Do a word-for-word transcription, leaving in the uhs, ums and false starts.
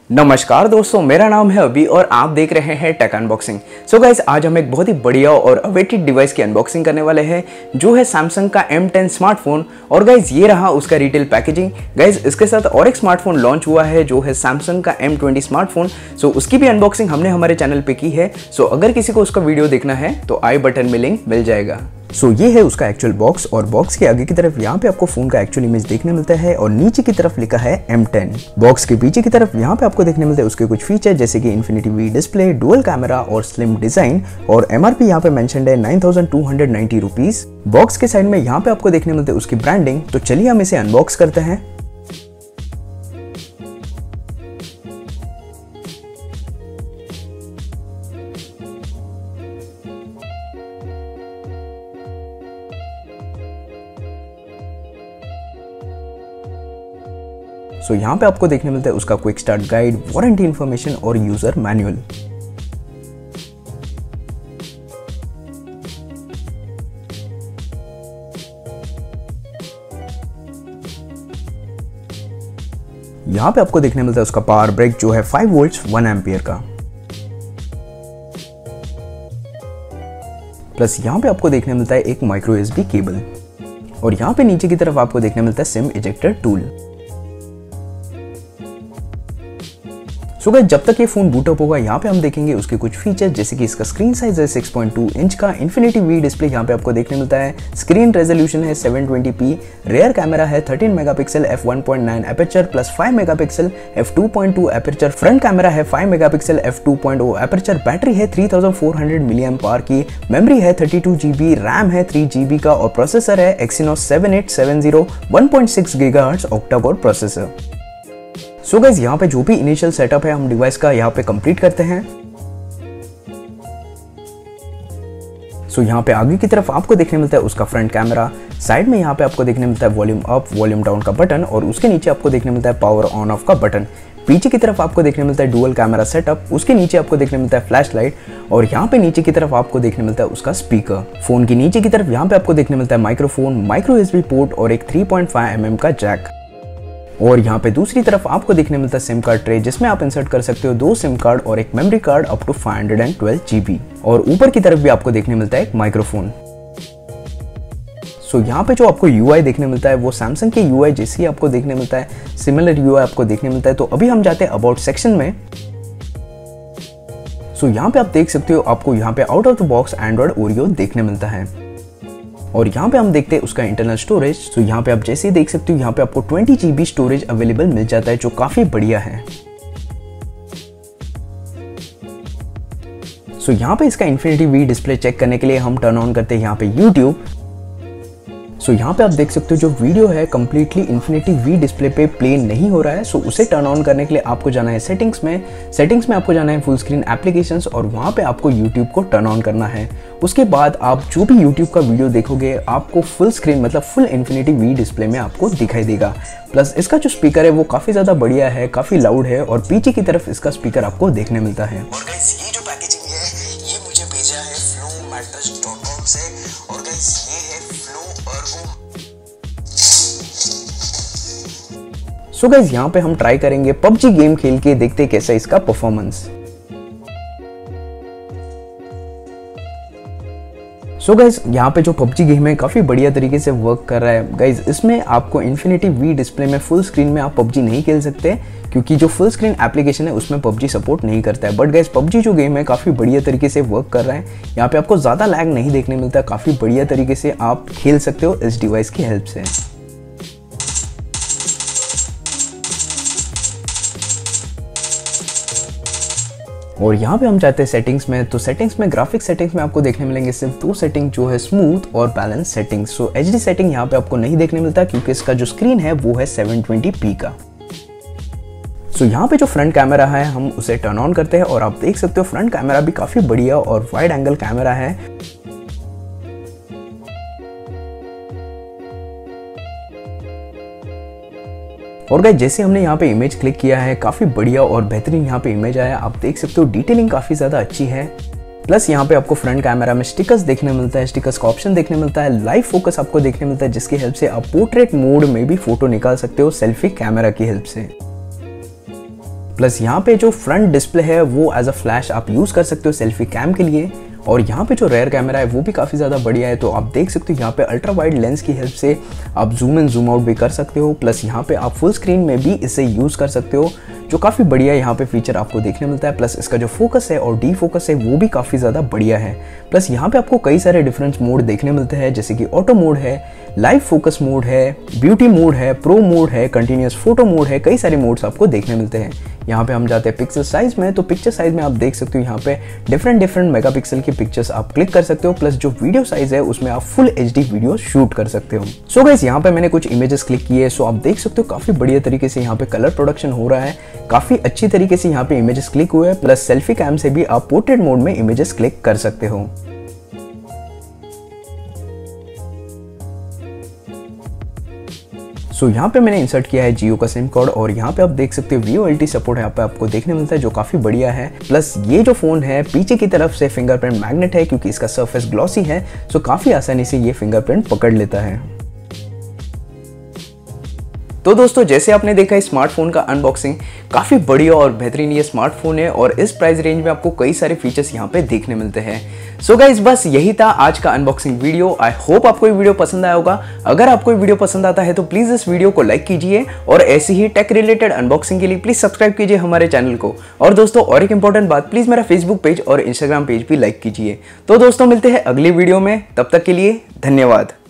नमस्कार दोस्तों, मेरा नाम है अभी और आप देख रहे हैं टेक अनबॉक्सिंग। सो गाइस, आज हम एक बहुत ही बढ़िया और अवेटेड डिवाइस की अनबॉक्सिंग करने वाले हैं जो है सैमसंग का एम टेन स्मार्टफोन। और गाइस, ये रहा उसका रिटेल पैकेजिंग। गाइस, इसके साथ और एक स्मार्टफोन लॉन्च हुआ है जो है सैमसंग का एम ट्वेंटी स्मार्टफोन। सो उसकी भी अनबॉक्सिंग हमने हमारे चैनल पे की है। सो अगर किसी को उसका वीडियो देखना है तो आई बटन में लिंक मिल जाएगा। सो so, ये है उसका एक्चुअल बॉक्स और बॉक्स के आगे की तरफ यहाँ पे आपको फोन का एक्चुअल इमेज देखने मिलता है और नीचे की तरफ लिखा है एम टेन। बॉक्स के पीछे की तरफ यहाँ पे आपको देखने मिलते हैं उसके कुछ फीचर जैसे कि infinity V display, dual camera और स्लिम डिजाइन। और एमआरपी यहाँ पे मेंशन्ड है nine thousand two hundred ninety rupees. Box के साइड में यहाँ पे आपको देखने मिलते हैं उसकी ब्रांडिंग। तो चलिए हम इसे अनबॉक्स करते हैं। सो so, यहाँ पे आपको देखने मिलता है उसका quick start guide, warranty information और यूजर मैनुअल। यहाँ पे आपको देखने मिलता है उसका पावर ब्रेक जो है फाइव वोल्ट्स वन एम्पियर का। प्लस यहाँ पे आपको देखने मिलता है एक माइक्रो यूएसबी केबल। और यहाँ पे नीचे की तरफ आपको देखने मिलता है SIM ejector tool. So guys, जब तक ये फोन बूट अप होगा यहाँ पे हम देखेंगे उसके कुछ फीचर जैसे कि इसका स्क्रीन साइज है सिक्स पॉइंट टू इंच का, इन्फिनिटी वी डिस्प्ले यहाँ पे आपको देखने मिलता है, स्क्रीन रेजोल्यूशन है seven twenty p, rear camera है thirteen megapixel f one point nine aperture plus five megapixel f two point two aperture, front camera है five megapixel f two point O aperture, battery है three thousand four hundred milli amp hour की, memory है thirty two GB, RAM है three GB का और processor है Exynos seven eight seven zero one point six gigahertz octa core processor. So guys, यहाँ पे जो भी इनिशियल सेटअप है हम डिवाइस का यहाँ पे कंप्लीट करते हैं। सो so, यहाँ पे आगे की तरफ आपको देखने मिलता है उसका फ्रंट कैमरा, साइड में यहाँ पे आपको देखने मिलता है वॉल्यूम अप वॉल्यूम डाउन का बटन और उसके नीचे आपको देखने मिलता है पावर ऑन ऑफ का बटन। पीछे की तरफ आपको देखने मिलता है डुअल कैमरा सेटअप, उसके नीचे आपको देखने मिलता है फ्लैश लाइट और यहाँ पे नीचे की तरफ आपको देखने मिलता है उसका स्पीकर। फोन की नीचे की तरफ यहाँ पे आपको देखने मिलता है माइक्रोफोन, माइक्रो यूएसबी पोर्ट और एक three point five m m का जैक। और यहाँ पे दूसरी तरफ आपको देखने मिलता है सिम कार्ड ट्रे जिसमें आप इंसर्ट कर सकते हो दो सिम कार्ड और एक memory card up to five hundred twelve GB. और ऊपर की तरफ भी आपको देखने मिलता है एक माइक्रोफोन। सो यहाँ पे जो आपको यूआई देखने मिलता है वो सैमसंग के यूआई जैसे ही आपको देखने मिलता है, सिमिलर यूआई आपको देखने मिलता है। तो अभी हम जाते हैं अबाउट सेक्शन में। सो यहाँ पे आप देख सकते हो आपको यहाँ पे out of the box Android Oreo देखने मिलता है। और यहाँ पे हम देखते हैं उसका इंटरनल स्टोरेज। तो यहाँ पे आप जैसे ही देख सकते हो यहाँ पे आपको ट्वेंटी जीबी स्टोरेज अवेलेबल मिल जाता है जो काफी बढ़िया है। सो यहाँ पे इसका इन्फिनिटी वी डिस्प्ले चेक करने के लिए हम टर्न ऑन करते हैं यहाँ पे यूट्यूब। सो so, यहाँ पे आप देख सकते हो जो वीडियो है कंप्लीटली इन्फिनिटी वी डिस्प्ले पे प्ले नहीं हो रहा है। सो so, उसे टर्न ऑन करने के लिए आपको जाना है सेटिंग्स में। सेटिंग्स में आपको जाना है फुल स्क्रीन एप्लीकेशंस और वहाँ पे आपको यूट्यूब को टर्न ऑन करना है। उसके बाद आप जो भी यूट्यूब का वीडियो देखोगे आपको फुल स्क्रीन मतलब फुल इन्फिनिटी वी डिस्प्ले में आपको दिखाई देगा। प्लस इसका जो स्पीकर है वो काफ़ी ज़्यादा बढ़िया है, काफ़ी लाउड है और पीछे की तरफ इसका स्पीकर आपको देखने मिलता है। और गाइस, ये जो पैकेजिंग है ये मुझे भेजा है फ्लो मैटर्स डॉट कॉम से और गाइस ये है फ्लो अर्गो। सो गाइस, यहाँ पे हम ट्राई करेंगे पबजी गेम खेल के देखते कैसा इसका परफॉर्मेंस। सो so गाइज, यहाँ पे जो पबजी गेम है काफ़ी बढ़िया तरीके से वर्क कर रहा है। गाइज, इसमें आपको इन्फिनिटी वी डिस्प्ले में फुल स्क्रीन में आप पबजी नहीं खेल सकते क्योंकि जो फुल स्क्रीन एप्लीकेशन है उसमें पबजी सपोर्ट नहीं करता है। बट गाइज, पबजी जो गेम है काफ़ी बढ़िया तरीके से वर्क कर रहा है। यहाँ पे आपको ज़्यादा लैग नहीं देखने मिलता, काफ़ी बढ़िया तरीके से आप खेल सकते हो इस डिवाइस की हेल्प से। और यहाँ पे हम चाहते हैं सेटिंग्स में। तो सेटिंग्स में ग्राफिक सेटिंग्स में आपको देखने मिलेंगे सिर्फ दो सेटिंग जो है स्मूथ और balance settings. So HD setting यहाँ पे आपको नहीं देखने मिलता क्योंकि इसका जो स्क्रीन है वो है सेवन ट्वेंटी पी का। सो so, यहाँ पे जो फ्रंट कैमरा है हम उसे टर्न ऑन करते हैं और आप देख सकते हो फ्रंट कैमरा भी काफी बढ़िया और वाइड एंगल कैमरा है। और गाइस, जैसे हमने यहाँ पे इमेज क्लिक किया है काफी बढ़िया और बेहतरीन यहाँ पे इमेज आया। आप देख सकते हो डिटेलिंग काफी ज्यादा अच्छी है। प्लस यहाँ पे आपको फ्रंट कैमरा में स्टिकर्स देखने मिलता है, स्टिकर्स का ऑप्शन देखने मिलता है, लाइव फोकस आपको देखने मिलता है जिसकी हेल्प से आप पोर्ट्रेट मोड में भी फोटो निकाल सकते हो सेल्फी कैमरा की हेल्प से। प्लस यहाँ पे जो फ्रंट डिस्प्ले है वो एज अ फ्लैश आप यूज़ कर सकते हो सेल्फी कैम के लिए। और यहाँ पे जो रेयर कैमरा है वो भी काफ़ी ज़्यादा बढ़िया है, तो आप देख सकते हो यहाँ पे अल्ट्रा वाइड लेंस की हेल्प से आप जूम इन जूम आउट भी कर सकते हो। प्लस यहाँ पे आप फुल स्क्रीन में भी इसे यूज़ कर सकते हो, जो काफ़ी बढ़िया यहाँ पे फीचर आपको देखने मिलता है। प्लस इसका जो फोकस है और डी फोकस है वो भी काफ़ी ज़्यादा बढ़िया है। प्लस यहाँ पे आपको कई सारे डिफरेंट मोड देखने मिलते हैं, जैसे कि ऑटो मोड है, लाइव फोकस मोड है, ब्यूटी मोड है, प्रो मोड है, कंटिन्यूस फोटो मोड है, कई सारे मोड्स आपको देखने मिलते हैं। यहाँ पे हम जाते हैं पिक्सल साइज में, तो पिक्चर साइज में आप देख सकते हो यहाँ पे डिफरेंट डिफरेंट मेगापिक्सल की पिक्चर्स आप क्लिक कर सकते हो। प्लस जो वीडियो साइज है उसमें आप फुल एचडी वीडियो शूट कर सकते हो। सो गाइस यहाँ पे मैंने कुछ इमेजेस क्लिक किए, सो आप देख सकते हो काफी बढ़िया तरीके से यहाँ पे कलर प्रोडक्शन हो रहा है, काफी अच्छी तरीके से यहाँ पे इमेजेस क्लिक हुए हैं। प्लस सेल्फी कैम से भी आप पोर्ट्रेट मोड में इमेजेस क्लिक कर सकते हो। सो so, यहाँ पे मैंने इंसर्ट किया है जियो का सिम कार्ड और यहाँ पे आप देख सकते हो V O L T support यहाँ पे आपको देखने मिलता है, जो काफ़ी बढ़िया है। प्लस ये जो फ़ोन है पीछे की तरफ से फिंगरप्रिंट मैग्नेट है, क्योंकि इसका सरफेस ग्लॉसी है, सो काफ़ी आसानी से ये फिंगरप्रिंट पकड़ लेता है। तो दोस्तों जैसे आपने देखा स्मार्टफोन का अनबॉक्सिंग, काफ़ी बढ़िया और बेहतरीन ये स्मार्टफोन है और इस प्राइस रेंज में आपको कई सारे फीचर्स यहाँ पे देखने मिलते हैं। सो गाइस बस यही था आज का अनबॉक्सिंग वीडियो। आई होप आपको ये वीडियो पसंद आया होगा। अगर आपको ये वीडियो पसंद आता है तो प्लीज़ इस वीडियो को लाइक कीजिए और ऐसी ही टेक रिलेटेड अनबॉक्सिंग के लिए प्लीज़ सब्सक्राइब कीजिए हमारे चैनल को। और दोस्तों और एक इंपॉर्टेंट बात, प्लीज़ मेरा फेसबुक पेज और इंस्टाग्राम पेज भी लाइक कीजिए। तो दोस्तों मिलते हैं अगली वीडियो में, तब तक के लिए धन्यवाद।